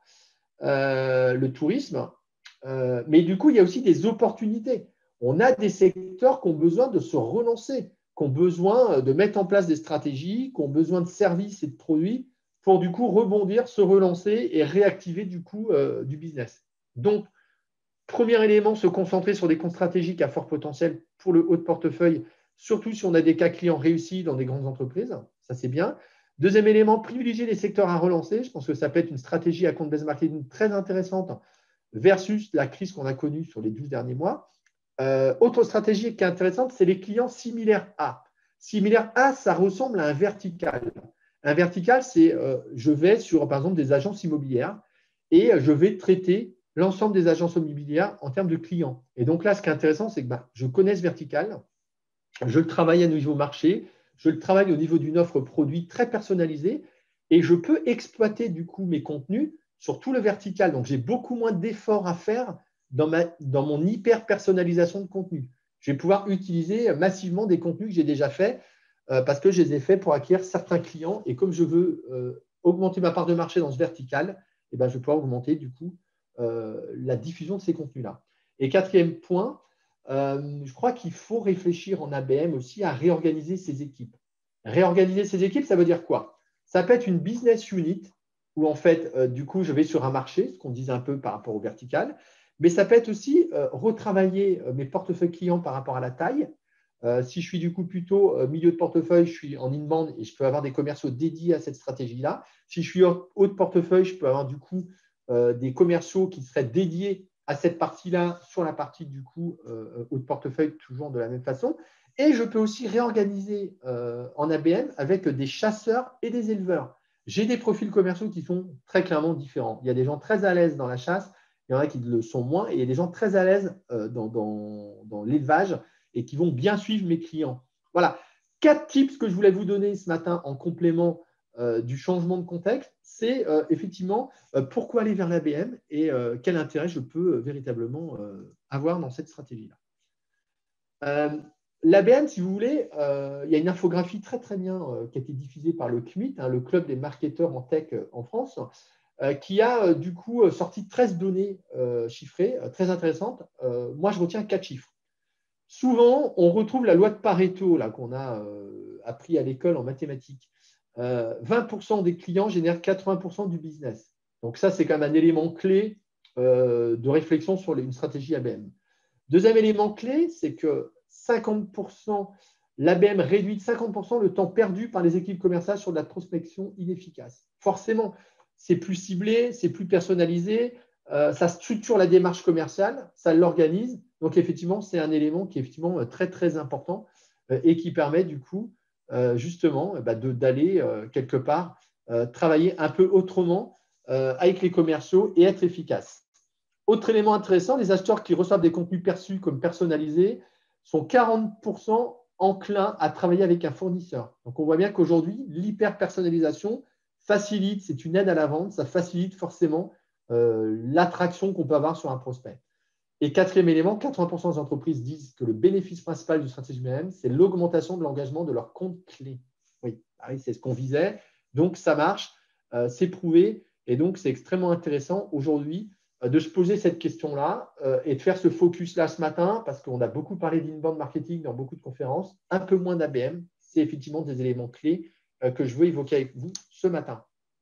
euh, le tourisme, euh, mais du coup il y a aussi des opportunités. On a des secteurs qui ont besoin de se relancer, qui ont besoin de mettre en place des stratégies, qui ont besoin de services et de produits pour du coup rebondir, se relancer et réactiver du coup euh, du business. Donc, premier élément, se concentrer sur des comptes stratégiques à fort potentiel pour le haut de portefeuille, surtout si on a des cas clients réussis dans des grandes entreprises. Ça, c'est bien. Deuxième élément, privilégier les secteurs à relancer. Je pense que ça peut être une stratégie à compte-based marketing très intéressante versus la crise qu'on a connue sur les douze derniers mois. Euh, autre stratégie qui est intéressante, c'est les clients similaires A. Similaire A, ça ressemble à un vertical. Un vertical, c'est euh, je vais sur, par exemple, des agences immobilières et je vais traiter l'ensemble des agences immobilières en termes de clients. Et donc là, ce qui est intéressant, c'est que bah, je connais ce vertical, je le travaille à niveau marché, je le travaille au niveau d'une offre produit très personnalisée et je peux exploiter du coup mes contenus sur tout le vertical. Donc, j'ai beaucoup moins d'efforts à faire dans, ma, dans mon hyper-personnalisation de contenu. Je vais pouvoir utiliser massivement des contenus que j'ai déjà faits euh, parce que je les ai faits pour acquérir certains clients. Et comme je veux euh, augmenter ma part de marché dans ce vertical, eh ben, je vais pouvoir augmenter du coup euh, la diffusion de ces contenus-là. Et quatrième point, euh, je crois qu'il faut réfléchir en A B M aussi à réorganiser ses équipes. Réorganiser ses équipes, ça veut dire quoi? Ça peut être une business unit où en fait, euh, du coup, je vais sur un marché, ce qu'on disait un peu par rapport au vertical, mais ça peut être aussi euh, retravailler euh, mes portefeuilles clients par rapport à la taille. Euh, si je suis du coup plutôt euh, milieu de portefeuille, je suis en inbound et je peux avoir des commerciaux dédiés à cette stratégie-là. Si je suis haut de portefeuille, je peux avoir du coup euh, des commerciaux qui seraient dédiés à cette partie-là sur la partie du coup euh, haut de portefeuille, toujours de la même façon. Et je peux aussi réorganiser euh, en A B M avec des chasseurs et des éleveurs. J'ai des profils commerciaux qui sont très clairement différents. Il y a des gens très à l'aise dans la chasse, il y en a qui le sont moins, et il y a des gens très à l'aise euh, dans, dans, dans l'élevage et qui vont bien suivre mes clients. Voilà, quatre tips que je voulais vous donner ce matin en complément euh, du changement de contexte, c'est euh, effectivement euh, pourquoi aller vers l'A B M et euh, quel intérêt je peux euh, véritablement euh, avoir dans cette stratégie-là. Euh, L'A B M, si vous voulez, euh, il y a une infographie très très bien euh, qui a été diffusée par le C M I T, hein, le Club des marketeurs en tech euh, en France, euh, qui a euh, du coup euh, sorti treize données euh, chiffrées, euh, très intéressantes. Euh, moi, je retiens quatre chiffres. Souvent, on retrouve la loi de Pareto là, qu'on a euh, appris à l'école en mathématiques. Euh, vingt pour cent des clients génèrent quatre-vingts pour cent du business. Donc ça, c'est quand même un élément clé euh, de réflexion sur une stratégie A B M. Deuxième élément clé, c'est que cinquante pour cent, l'A B M réduit de cinquante pour cent le temps perdu par les équipes commerciales sur de la prospection inefficace. Forcément, c'est plus ciblé, c'est plus personnalisé, euh, ça structure la démarche commerciale, ça l'organise. Donc, effectivement, c'est un élément qui est effectivement très, très important euh, et qui permet du coup, euh, justement, bah, d'aller euh, quelque part euh, travailler un peu autrement euh, avec les commerciaux et être efficace. Autre élément intéressant, les acheteurs qui reçoivent des contenus perçus comme personnalisés sont quarante pour cent enclins à travailler avec un fournisseur. Donc, on voit bien qu'aujourd'hui, l'hyper-personnalisation facilite, c'est une aide à la vente, ça facilite forcément euh, l'attraction qu'on peut avoir sur un prospect. Et quatrième élément, quatre-vingts pour cent des entreprises disent que le bénéfice principal du stratégie B M, c'est l'augmentation de l'engagement de leurs comptes clés. Oui, c'est ce qu'on visait. Donc, ça marche, euh, c'est prouvé. Et donc, c'est extrêmement intéressant aujourd'hui euh, de se poser cette question-là euh, et de faire ce focus-là ce matin, parce qu'on a beaucoup parlé d'inbound marketing dans beaucoup de conférences, un peu moins d'A B M. C'est effectivement des éléments clés euh, que je veux évoquer avec vous ce matin.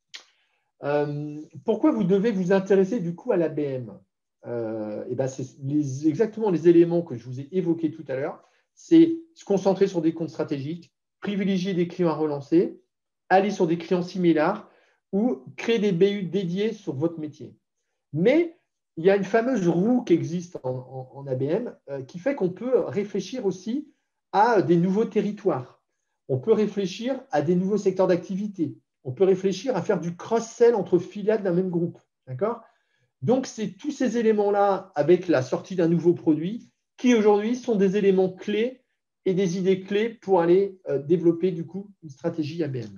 Euh, pourquoi vous devez vous intéresser du coup à l'A B M? Euh, et ben c'est les, exactement les éléments que je vous ai évoqués tout à l'heure. C'est se concentrer sur des comptes stratégiques, privilégier des clients à relancer, aller sur des clients similaires ou créer des B U dédiés sur votre métier. Mais il y a une fameuse roue qui existe en, en, en A B M euh, qui fait qu'on peut réfléchir aussi à des nouveaux territoires. On peut réfléchir à des nouveaux secteurs d'activité. On peut réfléchir à faire du cross-sell entre filiales d'un même groupe. D'accord ? Donc, c'est tous ces éléments-là, avec la sortie d'un nouveau produit, qui aujourd'hui sont des éléments clés et des idées clés pour aller euh, développer du coup une stratégie A B M.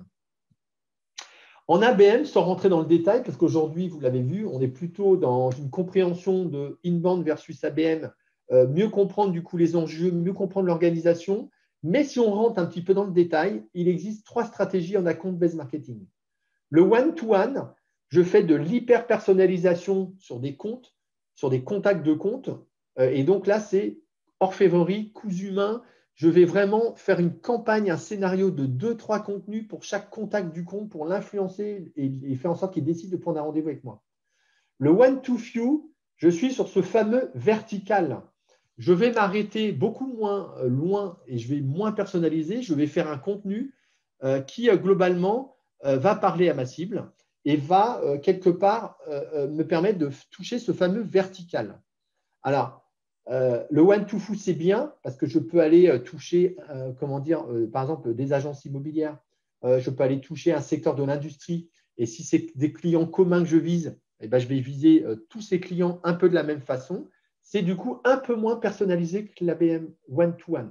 En A B M, sans rentrer dans le détail, parce qu'aujourd'hui, vous l'avez vu, on est plutôt dans une compréhension de inbound versus A B M, euh, mieux comprendre du coup les enjeux, mieux comprendre l'organisation. Mais si on rentre un petit peu dans le détail, il existe trois stratégies en account-based marketing. Le one-to-one, je fais de l'hyper-personnalisation sur des comptes, sur des contacts de comptes. Euh, et donc là, c'est orfèvrerie, coûts humains. Je vais vraiment faire une campagne, un scénario de deux, trois contenus pour chaque contact du compte pour l'influencer et, et faire en sorte qu'il décide de prendre un rendez-vous avec moi. Le one-to-few, je suis sur ce fameux vertical. Je vais m'arrêter beaucoup moins loin et je vais moins personnaliser. Je vais faire un contenu euh, qui, euh, globalement, euh, va parler à ma cible et va, euh, quelque part, euh, me permettre de toucher ce fameux vertical. Alors, euh, le one-to-few, c'est bien parce que je peux aller euh, toucher, euh, comment dire, euh, par exemple, des agences immobilières. Euh, je peux aller toucher un secteur de l'industrie. Et si c'est des clients communs que je vise, eh ben, je vais viser euh, tous ces clients un peu de la même façon. C'est du coup un peu moins personnalisé que l'A B M one-to-one.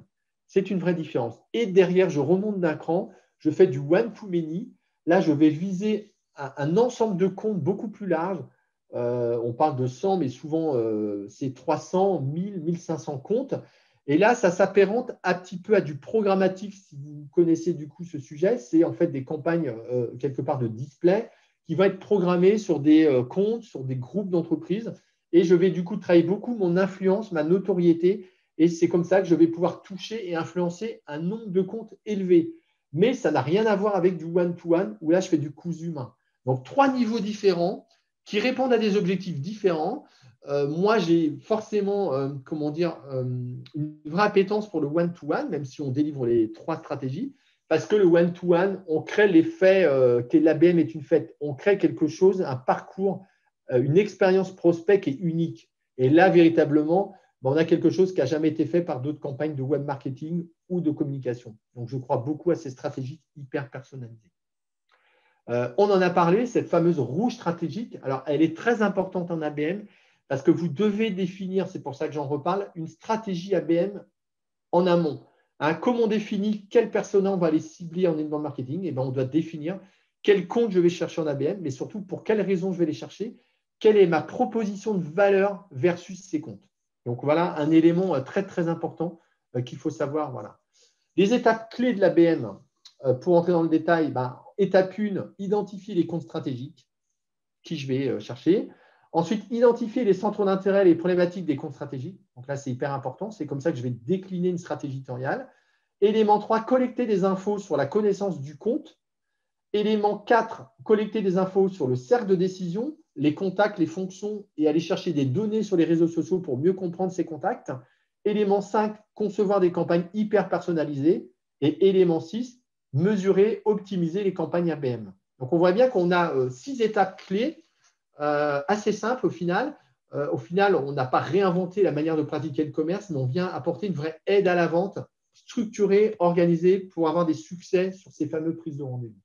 C'est une vraie différence. Et derrière, je remonte d'un cran, je fais du one-to-many. Là, je vais viser un, un ensemble de comptes beaucoup plus large. Euh, on parle de cent, mais souvent, euh, c'est trois cents, mille, mille cinq cents comptes. Et là, ça s'apparente un petit peu à du programmatique, si vous connaissez du coup ce sujet. C'est en fait des campagnes, euh, quelque part, de display qui vont être programmées sur des euh, comptes, sur des groupes d'entreprises. Et je vais du coup travailler beaucoup mon influence, ma notoriété. Et c'est comme ça que je vais pouvoir toucher et influencer un nombre de comptes élevé. Mais ça n'a rien à voir avec du one-to-one, où là, je fais du cousu humain. Donc, trois niveaux différents qui répondent à des objectifs différents. Euh, moi, j'ai forcément, euh, comment dire, euh, une vraie appétence pour le one-to-one, même si on délivre les trois stratégies, parce que le one-to-one, on crée l'effet euh, que l'A B M est une fête. On crée quelque chose, un parcours, euh, une expérience prospect qui est unique. Et là, véritablement, ben, on a quelque chose qui n'a jamais été fait par d'autres campagnes de web marketing ou de communication. Donc, je crois beaucoup à ces stratégies hyper personnalisées. Euh, on en a parlé, cette fameuse rouge stratégique. Alors, elle est très importante en A B M parce que vous devez définir, c'est pour ça que j'en reparle, une stratégie A B M en amont. Hein, comment on définit quel persona on va aller cibler en inbound marketing? Eh ben, on doit définir quel compte je vais chercher en A B M, mais surtout pour quelles raisons je vais les chercher, quelle est ma proposition de valeur versus ces comptes. Donc, voilà un élément très, très important euh, qu'il faut savoir. Voilà. Les étapes clés de l'A B M, euh, pour entrer dans le détail, ben, étape un, identifier les comptes stratégiques qui je vais euh, chercher. Ensuite, identifier les centres d'intérêt, les problématiques des comptes stratégiques. Donc là, c'est hyper important. C'est comme ça que je vais décliner une stratégie éditoriale. Élément trois, collecter des infos sur la connaissance du compte. Élément quatre, collecter des infos sur le cercle de décision, les contacts, les fonctions et aller chercher des données sur les réseaux sociaux pour mieux comprendre ces contacts. Élément cinq, concevoir des campagnes hyper personnalisées. Et élément six, mesurer, optimiser les campagnes A B M. Donc, on voit bien qu'on a euh, six étapes clés euh, assez simples au final. Euh, au final, on n'a pas réinventé la manière de pratiquer le commerce, mais on vient apporter une vraie aide à la vente, structurée, organisée pour avoir des succès sur ces fameuses prises de rendez-vous.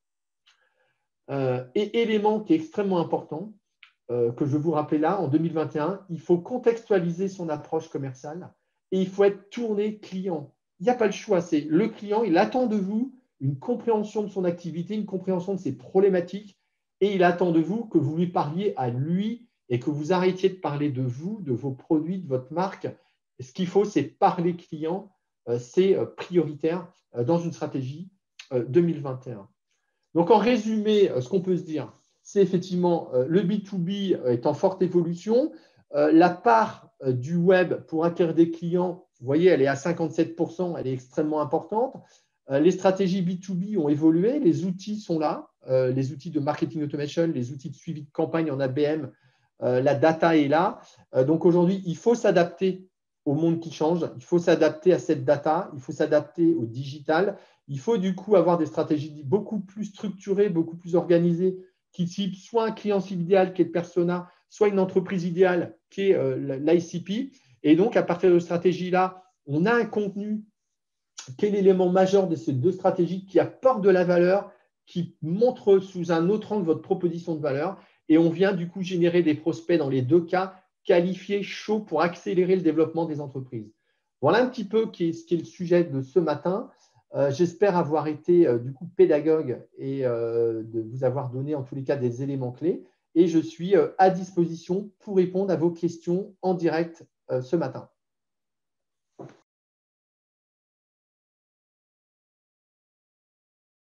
Euh, et élément qui est extrêmement important, euh, que je vais vous rappeler là, en deux mille vingt et un, il faut contextualiser son approche commerciale et il faut être tourné client. Il n'y a pas le choix. C'est le client, il attend de vous une compréhension de son activité, une compréhension de ses problématiques et il attend de vous que vous lui parliez à lui et que vous arrêtiez de parler de vous, de vos produits, de votre marque. Ce qu'il faut, c'est parler client. Euh, c'est prioritaire euh, dans une stratégie euh, deux mille vingt et un. Donc, en résumé, ce qu'on peut se dire, c'est effectivement euh, le B deux B est en forte évolution. Euh, la part euh, du web pour acquérir des clients, vous voyez, elle est à cinquante-sept pour cent, elle est extrêmement importante. Euh, les stratégies B deux B ont évolué, les outils sont là, euh, les outils de marketing automation, les outils de suivi de campagne en A B M, euh, la data est là. Euh, donc, aujourd'hui, il faut s'adapter au monde qui change, il faut s'adapter à cette data, il faut s'adapter au digital. Il faut du coup avoir des stratégies beaucoup plus structurées, beaucoup plus organisées, qui ciblent soit un client cible idéal qui est le persona, soit une entreprise idéale qui est euh, l'I C P. Et donc, à partir de cette stratégie-là, on a un contenu qui est l'élément majeur de ces deux stratégies qui apporte de la valeur, qui montre sous un autre angle votre proposition de valeur. Et on vient du coup générer des prospects dans les deux cas, qualifiés, chauds pour accélérer le développement des entreprises. Voilà un petit peu ce qui est, qui est le sujet de ce matin. Euh, J'espère avoir été euh, du coup pédagogue et euh, de vous avoir donné en tous les cas des éléments clés. Et je suis euh, à disposition pour répondre à vos questions en direct euh, ce matin.